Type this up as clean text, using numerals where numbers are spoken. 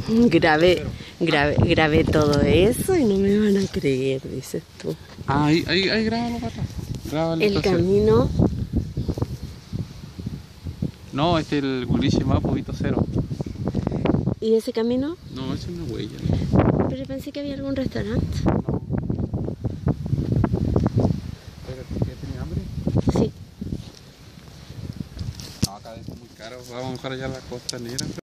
Grabé todo eso y no me van a creer, dices tú. Ah, ahí grábalo, Pata. Grábalo. El camino. No, este es el Gulishi Mapu Cero. ¿Y ese camino? No, esa es una huella. Pero pensé que había algún restaurante. No. ¿Qué tiene hambre? Sí. No, acá es muy caro. Vamos a bajar allá a la Costanera.